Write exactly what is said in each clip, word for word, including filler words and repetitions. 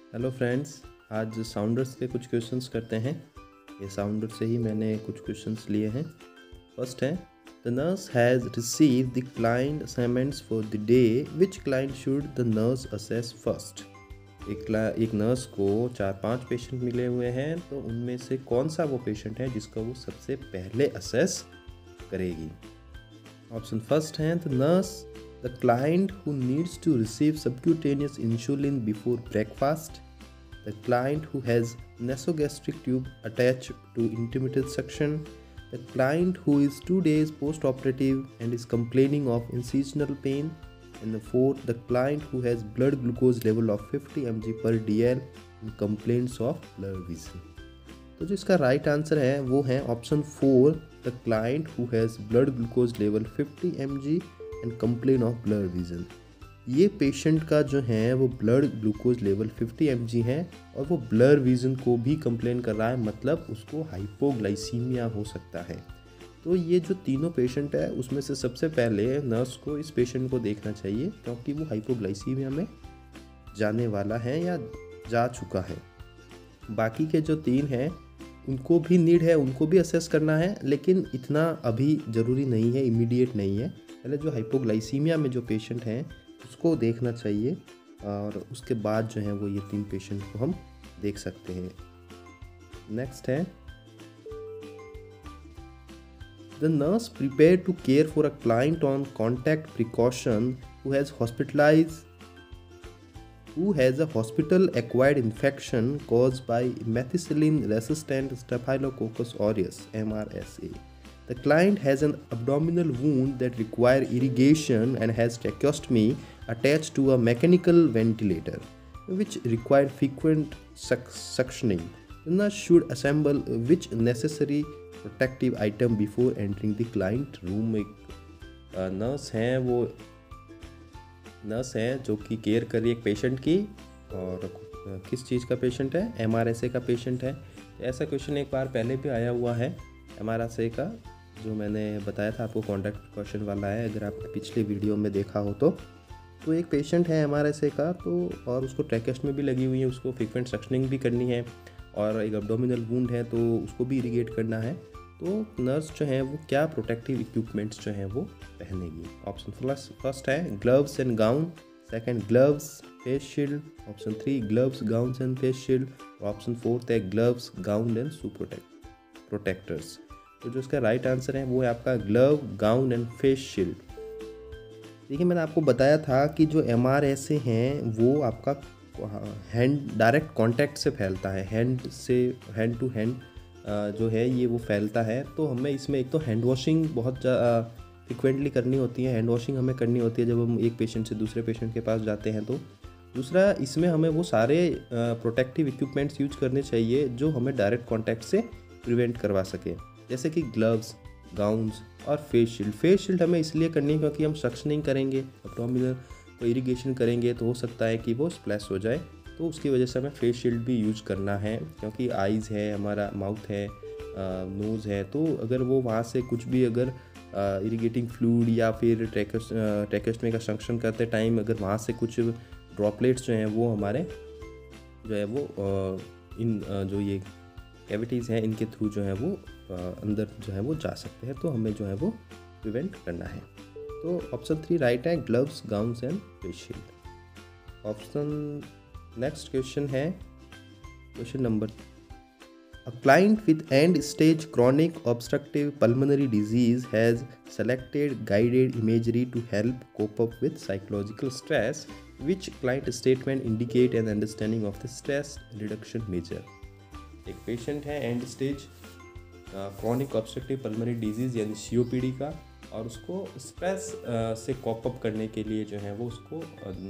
Hello friends, आज sounders के कुछ क्वेश्चंस करते हैं। ये साउंडर से ही मैंने कुछ क्वेश्चंस लिए हैं। फर्स्ट है, the nurse has receive the client assignments for the day, which client should the nurse assess first. एक एक नर्स को चार पांच पेशेंट मिले हुए हैं, तो उनमें से कौन सा वो पेशेंट है जिसका वो सबसे पहले असेस करेगी। ऑप्शन फर्स्ट है, the nurse the client who needs to receive subcutaneous insulin before breakfast, the client who has nasogastric tube attached to intermittent suction, the client who is two days post-operative and is complaining of incisional pain, and the fourth, the client who has blood glucose level of fifty milligrams per dl and complaints of blurred vision। तो जो इसका right answer है वो है option four, the client who has blood glucose level fifty M G and complain of blurred vision. ये patient का जो है वो blood glucose level fifty M G है और वो ब्लर विजन को भी कंप्लेन कर रहा है, मतलब उसको हाइपोग्लाइसीमिया हो सकता है। तो ये जो तीनों पेशेंट है उसमें से सबसे पहले नर्स को इस पेशेंट को देखना चाहिए, क्योंकि वो हाइपोग्लाइसीमिया में जाने वाला है या जा चुका है। बाकी के जो तीन हैं उनको भी नीड है, उनको भी असेस करना है, लेकिन इतना अभी ज़रूरी नहीं है, इमीडिएट नहीं है। पहले जो हाइपोग्लाइसीमिया में जो पेशेंट हैं उसको देखना चाहिए और उसके बाद जो है वो ये तीन पेशेंट को हम देख सकते हैं। नेक्स्ट है, the nurse prepare to care for a client on contact precaution who has hospitalize who has a hospital acquired infection caused by methicillin resistant staphylococcus aureus M R S A. The client has an abdominal wound that require irrigation and has tracheostomy attached to a mechanical ventilator which require frequent suc- suctioning. The nurse should assemble which necessary protective item before entering the client room। एक nurse हैं वो nurse है जो कि care कर रही है एक पेशेंट की, और किस चीज़ का पेशेंट है, एम आर एस ए का पेशेंट है। ऐसा क्वेश्चन एक बार पहले भी आया हुआ है एम आर एस ए का, जो मैंने बताया था आपको, कॉन्टैक्ट क्वेश्चन वाला है, अगर आपने पिछले वीडियो में देखा हो तो। तो एक पेशेंट है एम आर एस ए का, तो और उसको ट्रैकेस्टमी भी लगी हुई है, उसको फ्रीक्वेंट सक्शनिंग भी करनी है, और एक एब्डोमिनल वुंड है तो उसको भी इरिगेट करना है। तो नर्स जो है वो क्या प्रोटेक्टिव इक्विपमेंट्स जो हैं वो पहनेगी। ऑप्शन फर्स्ट है gloves and gown, second gloves face shield, option three gloves gowns and face shield, option fourth है gloves gown and shoe protect protectors. तो जो इसका राइट आंसर है वो है आपका glove gown and face shield. देखिए, मैंने आपको बताया था कि जो एम आर एस ए हैं वो आपका हैंड डायरेक्ट कॉन्टैक्ट से फैलता है, हैंड से हैंड टू हैंड जो है ये वो फैलता है। तो हमें इसमें एक तो हैंड वॉशिंग बहुत फ्रिक्वेंटली करनी होती है, हैंड वॉशिंग हमें करनी होती है जब हम एक पेशेंट से दूसरे पेशेंट के पास जाते हैं। तो दूसरा, इसमें हमें वो सारे प्रोटेक्टिव इक्विपमेंट्स यूज करने चाहिए जो हमें डायरेक्ट कॉन्टैक्ट से प्रिवेंट करवा सके, जैसे कि ग्लव्स, गाउन्स और फेस शील्ड। फेस शील्ड हमें इसलिए करनी है क्योंकि हम सक्शनिंग करेंगे, एब्डोमिनल को इरिगेशन करेंगे, तो हो सकता है कि वो स्प्लैश हो जाए, तो उसकी वजह से हमें फेस शील्ड भी यूज करना है, क्योंकि आइज़ है, हमारा माउथ है, नोज़ है, तो अगर वो वहाँ से कुछ भी अगर इरिगेटिंग फ्लूइड या फिर ट्रैकेस्ट ट्रैकेस्टमी का सक्शन करते टाइम अगर वहाँ से कुछ ड्रॉपलेट्स जो हैं वो हमारे जो है वो आ, इन आ, जो ये कैविटीज़ हैं इनके थ्रू जो है वो आ, अंदर जो है वो जा सकते हैं, तो हमें जो है वो प्रिवेंट करना है। तो ऑप्शन थ्री राइट है, gloves gowns and face shield. Option next question है question number, a client with end stage chronic obstructive pulmonary disease has selected guided imagery to help cope up with psychological stress. Which client statement indicate an understanding of the stress reduction measure? एक patient है end stage chronic obstructive pulmonary disease यानी सी O P D का, और उसको stress से cope up करने के लिए जो है वो उसको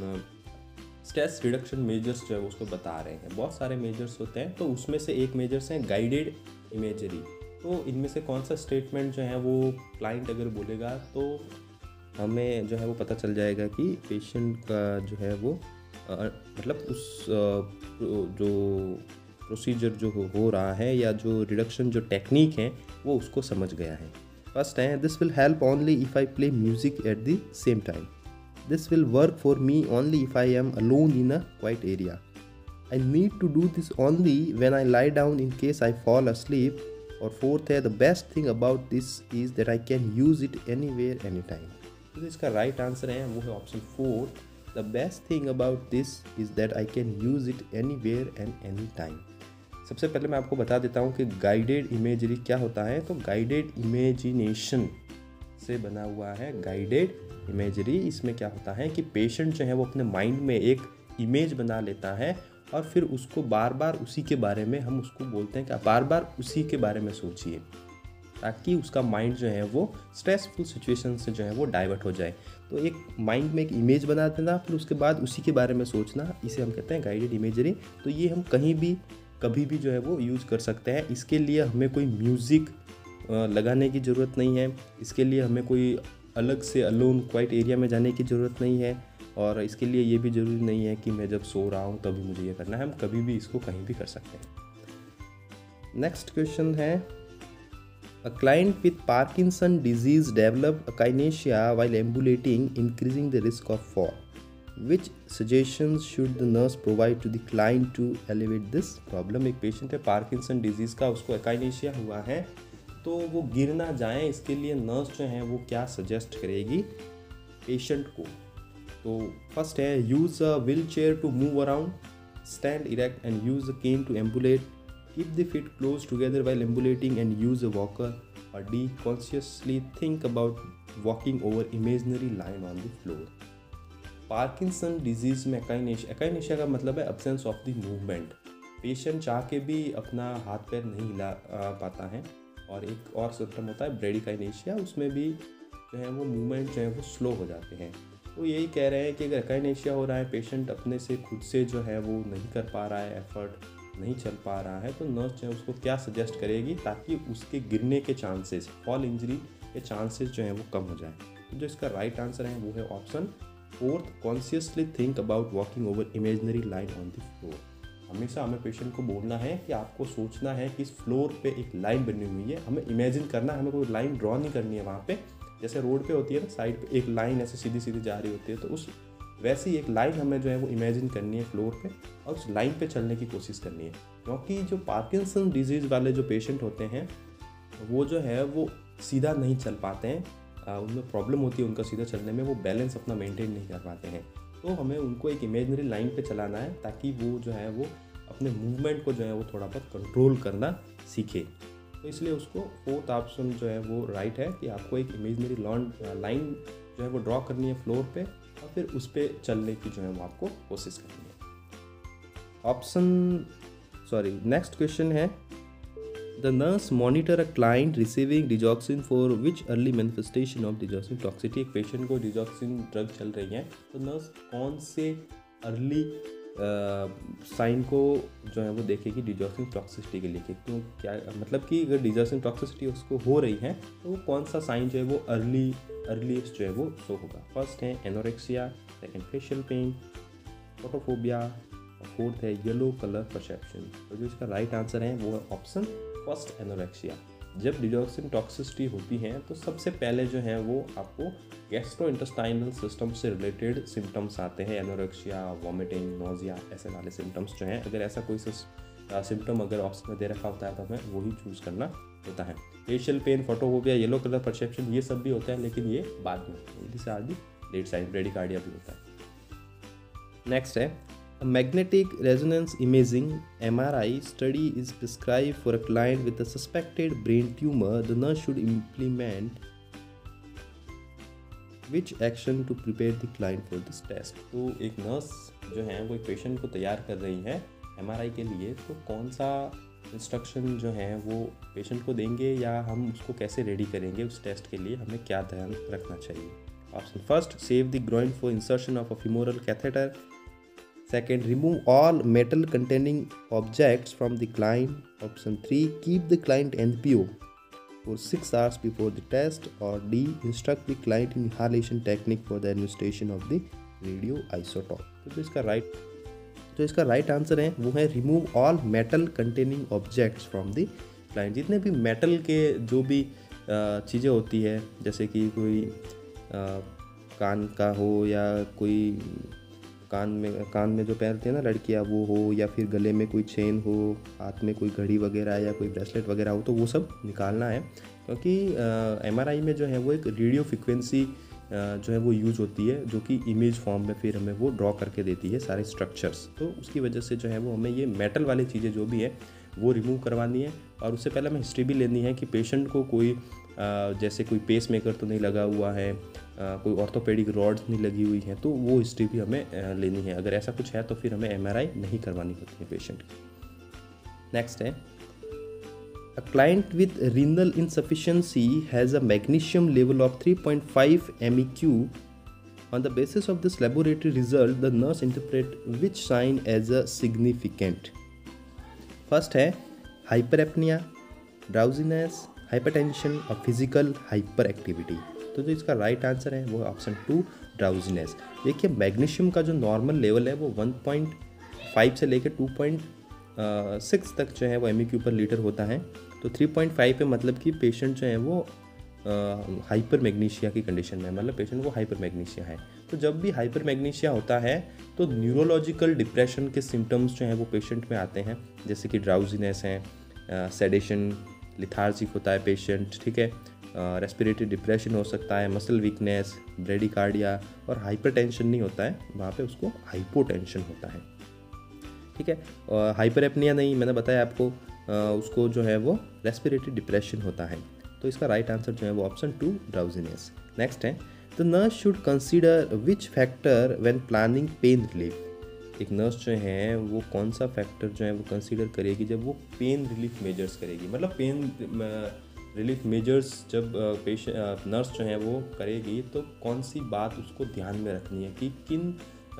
स्ट्रेस रिडक्शन मेजर्स जो है उसको बता रहे हैं। बहुत सारे मेजर्स होते हैं, तो उसमें से एक मेजर्स हैं गाइडेड इमेजरी। तो इनमें से कौन सा स्टेटमेंट जो है वो क्लाइंट अगर बोलेगा तो हमें जो है वो पता चल जाएगा कि पेशेंट का जो है वो आ, मतलब उस आ, जो प्रोसीजर जो हो, हो रहा है या जो रिडक्शन जो टेक्निक है वो उसको समझ गया है। फर्स्ट है, this will help only if I play music at the same time. This will work for me only if I am alone in a quiet area. I need to do this only when I lie down in case I fall asleep. और fourth है the best thing about this is that I can use it anywhere any time. तो इसका right answer है वो है option fourth, the best thing about this is that I can use it anywhere and any time. सबसे पहले मैं आपको बता देता हूँ कि गाइडेड इमेजरी क्या होता है। तो गाइडेड इमेजिनेशन से बना हुआ है गाइडेड इमेजरी। इसमें क्या होता है कि पेशेंट जो है वो अपने माइंड में एक इमेज बना लेता है और फिर उसको बार बार उसी के बारे में हम उसको बोलते हैं कि बार बार उसी के बारे में सोचिए, ताकि उसका माइंड जो है वो स्ट्रेसफुल सिचुएशन से जो है वो डाइवर्ट हो जाए। तो एक माइंड में एक इमेज बना देना फिर उसके बाद उसी के बारे में सोचना, इसे हम कहते हैं गाइडेड इमेजरी। तो ये हम कहीं भी कभी भी जो है वो यूज़ कर सकते हैं। इसके लिए हमें कोई म्यूज़िक लगाने की ज़रूरत नहीं है, इसके लिए हमें कोई अलग से अलोन क्वाइट एरिया में जाने की ज़रूरत नहीं है, और इसके लिए ये भी ज़रूरी नहीं है कि मैं जब सो रहा हूँ तभी मुझे ये करना है। हम कभी भी इसको कहीं भी कर सकते हैं। नेक्स्ट क्वेश्चन है, a client with Parkinson disease develop akinesia while ambulating increasing the risk of fall, which suggestions should the nurse provide to the client to elevate this problem. एक पेशेंट है पार्किंसन डिजीज़ का, उसको अकाइनेशिया हुआ है, तो वो गिर ना जाए इसके लिए नर्स जो है वो क्या सजेस्ट करेगी पेशेंट को। तो फर्स्ट है, use a wheel chair to move around, stand erect and use a cane to ambulate, keep the feet close together while ambulating and use a walker, और D consciously think about walking over imaginary line on the floor. Parkinson disease में akinesia, akinesia का मतलब है absence of the movement. Patient चाह के भी अपना हाथ पैर नहीं हिला पाता है। और एक और सिम्टम होता है ब्रेडिकाइनेशिया, उसमें भी जो है वो मूवमेंट जो है वो स्लो हो जाते हैं। तो यही कह रहे हैं कि अगर अकाइनेशिया हो रहा है, पेशेंट अपने से खुद से जो है वो नहीं कर पा रहा है, एफर्ट नहीं चल पा रहा है, तो नर्स जो है उसको क्या सजेस्ट करेगी ताकि उसके गिरने के चांसेस, फॉल इंजरी के चांसेस जो है वो कम हो जाए। तो जो इसका राइट आंसर है वो है option fourth, consciously think about walking over imaginary line on the floor. हमेशा हमें पेशेंट को बोलना है कि आपको सोचना है कि इस फ्लोर पे एक लाइन बनी हुई है, हमें इमेजिन करना है, हमें कोई लाइन ड्रॉ नहीं करनी है वहाँ पे। जैसे रोड पे होती है ना, साइड पे एक लाइन ऐसे सीधी सीधी जा रही होती है, तो उस वैसी एक लाइन हमें जो है वो इमेजिन करनी है फ्लोर पे, और उस लाइन पे चलने की कोशिश करनी है। क्योंकि जो पार्किंसन डिजीज़ वाले जो पेशेंट होते हैं वो जो है वो सीधा नहीं चल पाते हैं, उनमें प्रॉब्लम होती है उनका सीधा चलने में, वो बैलेंस अपना मेंटेन नहीं कर पाते हैं। तो हमें उनको एक इमेजनरी लाइन पे चलाना है ताकि वो जो है वो अपने मूवमेंट को जो है वो थोड़ा बहुत कंट्रोल करना सीखे। तो इसलिए उसको फोर्थ ऑप्शन जो है वो राइट है कि आपको एक इमेजनरी लाइन जो है वो ड्रॉ करनी है फ्लोर पे, और फिर उस पर चलने की जो है वो आपको कोशिश करनी है। ऑप्शन सॉरी नेक्स्ट क्वेश्चन है, the nurse monitor a client receiving digoxin for which early manifestation of digoxin toxicity. एक पेशेंट को डिजॉक्सिन ड्रग चल रही है, तो नर्स कौन से अर्ली साइन uh, को जो है वो देखेगी डिजॉक्सिन टॉक्सिसिटी के लिए, क्यों क्या मतलब कि अगर डिजॉक्सिन टॉक्सिसिटी उसको हो रही है तो वो कौन सा साइन जो है वो अर्ली अर्लीस्ट जो है वो शो होगा। फर्स्ट है anorexia, second facial pain, photophobia, और फोर्थ है येलो कलर परसेप्शन। तो जो इसका राइट आंसर है वो है ऑप्शन फर्स्ट, एनोरेक्सिया। जब डिजॉक्सिन टॉक्सिसिटी होती है तो सबसे पहले जो है वो आपको गैस्ट्रोइंटेस्टाइनल सिस्टम से रिलेटेड सिम्टम्स आते हैं, एनोरेक्सिया, वॉमिटिंग, नोजिया, ऐसे वाले सिम्टम्स जो हैं। अगर ऐसा कोई सिम्टम अगर ऑप्शन में दे रखा होता है तो हमें वही चूज़ करना होता है। Facial pain, photophobia, yellow colour perception, ये सब भी होता है, लेकिन ये बाद में, जिसे आदि लेट साइन ब्रेडिकार्डिया भी होता है। नेक्स्ट है, a magnetic resonance imaging M R I study is prescribed for a client with a suspected brain tumor. The nurse should implement which action to prepare the client for this test? तो एक nurse जो है वो एक patient को तैयार कर रही है एम आर आई के लिए, तो कौन सा इंस्ट्रक्शन जो है वो पेशेंट को देंगे या हम उसको कैसे रेडी करेंगे उस टेस्ट के लिए, हमें क्या ध्यान रखना चाहिए। Option first, shave the groin for insertion of a femoral catheter. Second, remove all metal containing objects from the client. Option three, keep the client N P O for six hours before the test. Or D, instruct the client in inhalation technique for the administration of the radioisotope. तो जो इसका right जो इसका right answer है वो है remove all metal containing objects from the client. जितने भी मेटल के जो भी चीज़ें होती है, जैसे कि कोई आ, कान का हो या कोई कान में कान में जो पहनते हैं ना लड़कियाँ वो हो, या फिर गले में कोई चेन हो, हाथ में कोई घड़ी वगैरह या कोई ब्रेसलेट वगैरह हो, तो वो सब निकालना है। क्योंकि एमआरआई में जो है वो एक रेडियो फ्रिक्वेंसी जो है वो यूज होती है, जो कि इमेज फॉर्म में फिर हमें वो ड्रॉ करके देती है सारे स्ट्रक्चर्स। तो उसकी वजह से जो है वो हमें ये मेटल वाली चीज़ें जो भी है वो रिमूव करवानी है। और उससे पहले हमें हिस्ट्री भी लेनी है कि पेशेंट को कोई जैसे कोई पेस मेकर तो नहीं लगा हुआ है, कोई ऑर्थोपेडिक रॉड्स नहीं लगी हुई हैं, तो वो हिस्ट्री भी हमें लेनी है। अगर ऐसा कुछ है तो फिर हमें एमआरआई नहीं करवानी होती है पेशेंट की। नेक्स्ट है, A client with renal insufficiency has a magnesium level of three point five M E Q. On the basis of this laboratory result, the nurse interpret which sign as a significant. First है hyperapnea, drowsiness, hypertension और physical hyperactivity. तो जो इसका right answer है वो option two drowsiness. देखिए magnesium का जो नॉर्मल लेवल है वो वन पॉइंट फाइव से लेकर टू पॉइंट सिक्स तक जो है वो एम ई क्यू पर लीटर होता है। तो थ्री पॉइंट फाइव पे मतलब कि पेशेंट जो है वो हाइपर मैग्नीशिया की कंडीशन में है, मतलब पेशेंट को हाइपर मैग्नीशिया है। तो जब भी हाइपर मैग्नीशिया होता है तो न्यूरोलॉजिकल डिप्रेशन के सिम्टम्स जो हैं वो पेशेंट में आते हैं, जैसे कि ड्राउजीनेस है, सेडेशन, लिथार्जिक होता है पेशेंट, ठीक है, रेस्पिरेटरी डिप्रेशन हो सकता है, मसल वीकनेस, ब्रेडिकार्डिया, और हाइपरटेंशन नहीं होता है, वहाँ पे उसको हाइपोटेंशन होता है, ठीक है। और हाइपर एपनिया नहीं, मैंने बताया आपको, उसको जो है वो रेस्पिरेटरी डिप्रेशन होता है। तो इसका राइट आंसर जो है वो ऑप्शन टू ड्राउजीनेस। नेक्स्ट है, the nurse should consider which factor when planning pain relief. एक नर्स जो है वो कौन सा फैक्टर जो है वो कंसीडर करेगी जब वो पेन रिलीफ मेजर्स करेगी, मतलब पेन रिलीफ मेजर्स जब पेशेंट नर्स जो है वो करेगी तो कौन सी बात उसको ध्यान में रखनी है कि किन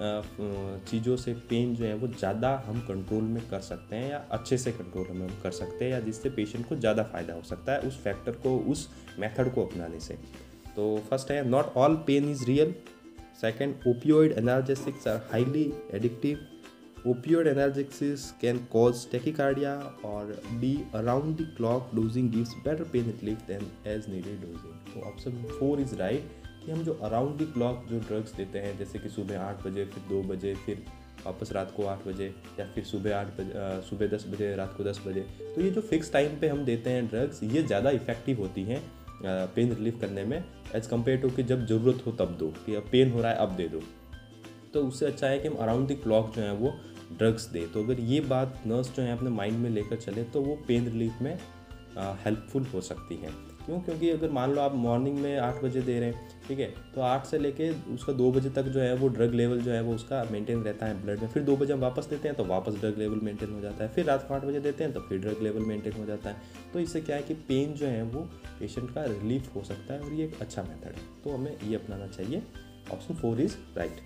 चीज़ों से पेन जो है वो ज़्यादा हम कंट्रोल में कर सकते हैं या अच्छे से कंट्रोल हम कर सकते हैं, या जिससे पेशेंट को ज़्यादा फ़ायदा हो सकता है उस फैक्टर को, उस मेथड को अपनाने से। तो फर्स्ट है, not all pain is real. Second, opioid analgesics are highly addictive. Opioid analgesics can cause tachycardia. Or B, around the clock dosing gives better pain relief than as needed dosing. तो option four is right कि हम जो around the clock जो drugs देते हैं, जैसे कि सुबह आठ बजे, फिर दो बजे, फिर वापस रात को आठ बजे, या फिर सुबह आठ बजे सुबह दस बजे, रात को दस बजे, तो ये जो फिक्स टाइम पे हम देते हैं ड्रग्स, ये ज़्यादा इफेक्टिव होती हैं पेन रिलीफ करने में एज़ कम्पेयर टू कि जब ज़रूरत हो तब दो, कि अब पेन हो रहा है अब दे दो। तो उससे अच्छा है कि हम अराउंड द क्लॉक जो है वो ड्रग्स दे। तो अगर ये बात नर्स जो है अपने माइंड में लेकर चले तो वो पेन रिलीफ में हेल्पफुल हो सकती है। क्यों? क्योंकि अगर मान लो आप मॉर्निंग में आठ बजे दे रहे हैं, ठीक है, तो आठ से लेके उसका दो बजे तक जो है वो ड्रग लेवल जो है वो उसका मेंटेन रहता है ब्लड में। फिर दो बजे हम वापस देते हैं तो वापस ड्रग लेवल मेंटेन हो जाता है, फिर रात को आठ बजे देते हैं तो फिर ड्रग लेवल मेंटेन हो जाता है। तो इससे क्या है कि पेन जो है वो पेशेंट का रिलीफ हो सकता है और ये एक अच्छा मेथड है, तो हमें ये अपनाना चाहिए। Option four is right.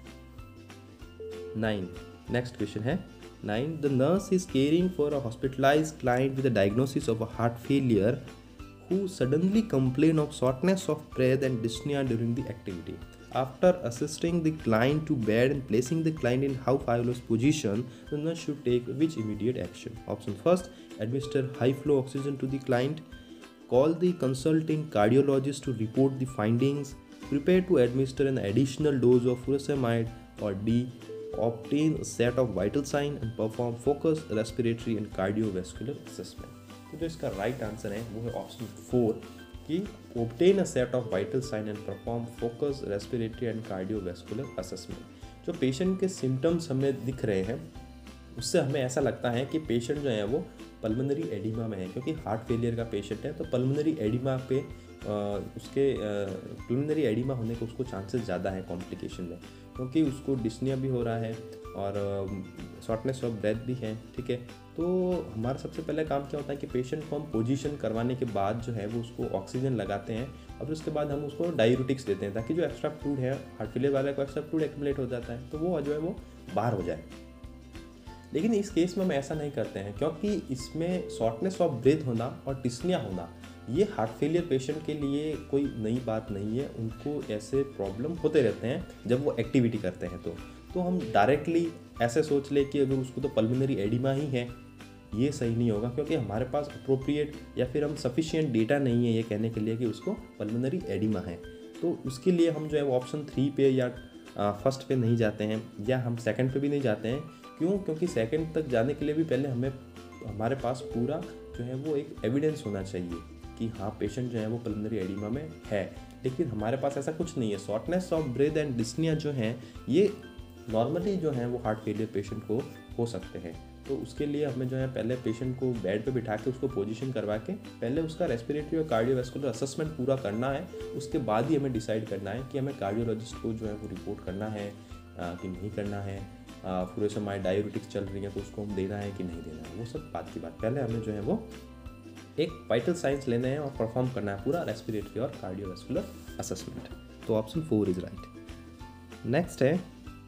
Nine, next question है nine, the nurse is caring for a hospitalized client with a diagnosis of a heart failure who suddenly complain of shortness of breath and dyspnea during the activity. After assisting the client to bed and placing the client in half pillows position, the nurse should take which immediate action? Option first, administer high flow oxygen to the client, call the consulting cardiologist to report the findings, prepare to administer an additional dose of furosemide, or D, obtain a set of vital signs and perform focused respiratory and cardiovascular assessment. तो जो इसका right answer है वो है option four कि obtain a set of vital sign and perform focused respiratory and cardiovascular assessment। जो patient के symptoms हमें दिख रहे हैं उससे हमें ऐसा लगता है कि पेशेंट जो है वो पल्मोनरी एडिमा में है, क्योंकि हार्ट फेलियर का पेशेंट है। तो पल्मोनरी एडिमा पे आ, उसके पल्मोनरी एडिमा होने के उसको चांसेस ज़्यादा है कॉम्प्लिकेशन में, क्योंकि उसको डिस्निया भी हो रहा है और शॉर्टनेस ऑफ ब्रेथ भी है, ठीक है। तो हमारा सबसे पहले काम क्या होता है कि पेशेंट को हम पोजीशन करवाने के बाद जो है वो उसको ऑक्सीजन लगाते हैं और फिर उसके बाद हम उसको डायूरेटिक्स देते हैं, ताकि जो एक्स्ट्रा फ्लूइड है, हार्ट फेलियर वाले को एक्स्ट्रा फ्लूइड एक्यूमुलेट हो जाता है तो वो जो है वो बाहर हो जाए। लेकिन इस केस में हम ऐसा नहीं करते हैं, क्योंकि इसमें शॉर्टनेस ऑफ ब्रेथ होना और डिस्निया होना ये हार्ट फेलियर पेशेंट के लिए कोई नई बात नहीं है। उनको ऐसे प्रॉब्लम होते रहते हैं जब वो एक्टिविटी करते हैं। तो तो हम डायरेक्टली ऐसे सोच ले कि अगर उसको तो पल्मोनरी एडिमा ही है, ये सही नहीं होगा, क्योंकि हमारे पास अप्रोप्रिएट या फिर हम सफिशिएंट डेटा नहीं है ये कहने के लिए कि उसको पल्मोनरी एडिमा है। तो उसके लिए हम जो है वो ऑप्शन थ्री पे या फर्स्ट पे नहीं जाते हैं या हम सेकंड पे भी नहीं जाते हैं। क्यों? क्योंकि सेकंड तक जाने के लिए भी पहले हमें हमारे पास पूरा जो है वो एक एविडेंस होना चाहिए कि हाँ पेशेंट जो है वो पल्मोनरी एडिमा में है। लेकिन हमारे पास ऐसा कुछ नहीं है। Shortness of breath and dyspnea जो हैं ये नॉर्मली जो है वो हार्ट फेलियर पेशेंट को हो सकते हैं। तो उसके लिए हमें जो है पहले पेशेंट को बेड पे बिठा के उसको पोजीशन करवा के पहले उसका रेस्पिरेटरी और कार्डियोवैस्कुलर असेसमेंट पूरा करना है। उसके बाद ही हमें डिसाइड करना है कि हमें कार्डियोलॉजिस्ट को जो है वो रिपोर्ट करना है आ, कि नहीं करना है। फुरोसेमाइड डायूरेटिक्स चल रही है तो उसको हम देना है कि नहीं देना है, वो सब बात की बात। पहले हमें जो है वो एक वाइटल साइंस लेने हैं और परफॉर्म करना है पूरा रेस्पिरेटरी और कार्डियोवैस्कुलर असेसमेंट। तो option four is right. Next है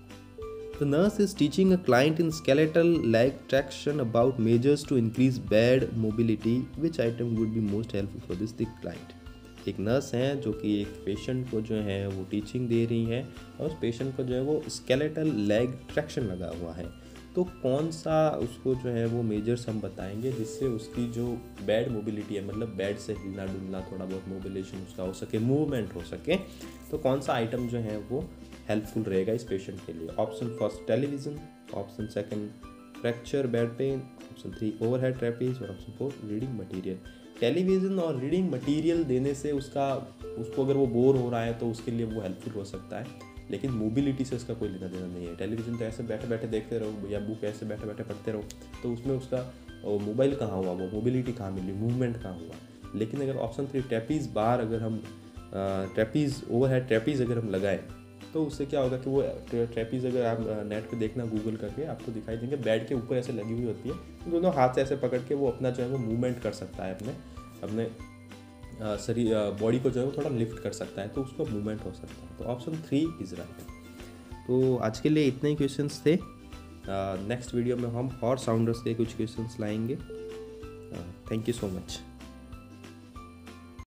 The nurse is teaching a client in skeletal leg traction about measures to increase bed mobility. Which item would be most helpful for this the client? एक nurse हैं जो कि एक patient को जो है वो टीचिंग दे रही हैं और उस पेशेंट को जो है वो स्केलेटल लेग ट्रैक्शन लगा हुआ है। तो कौन सा उसको जो है वो मेजर्स हम बताएंगे जिससे उसकी जो बेड मोबिलिटी है, मतलब बेड से हिलना डुलना, थोड़ा बहुत मोबिलेशन उसका हो सके, मूवमेंट हो सके, तो कौन सा आइटम जो है वो हेल्पफुल रहेगा इस पेशेंट के लिए। Option first television, option second fracture bedpan, option three overhead trapeze और option four reading material. Television और रीडिंग मटेरियल देने से उसका उसको अगर वो बोर हो रहा है तो उसके लिए वो हेल्पफुल हो सकता है, लेकिन मोबिलिटी से उसका कोई लेना देना नहीं है। टेलीविज़न तो ऐसे बैठे बैठे देखते रहो या बुक ऐसे बैठे बैठे पढ़ते रहो, तो उसमें उसका मोबाइल कहाँ हुआ, वो मोबिलिटी कहाँ मिली, मूवमेंट कहाँ हुआ। लेकिन अगर ऑप्शन थ्री ट्रेपीज़ बार अगर हम ट्रेपीज़ ओवरहेड ट्रेपीज़ अगर हम लगाएं तो उससे क्या होगा कि वो ट्रेपीज़ अगर आप नेट पे देखना गूगल करके आपको दिखाई देंगे, बेड के ऊपर ऐसे लगी हुई होती है, तो दोनों हाथ से ऐसे पकड़ के वो अपना जो है वो मूवमेंट कर सकता है, अपने अपने शरीर बॉडी को जो है वो थोड़ा लिफ्ट कर सकता है, तो उसको मूवमेंट हो सकता है। तो ऑप्शन थ्री इज़ राइट। तो आज के लिए इतने ही क्वेश्चंस थे। नेक्स्ट वीडियो में हम हॉर्स साउंडर्स के कुछ क्वेश्चंस लाएंगे। Thank you so much.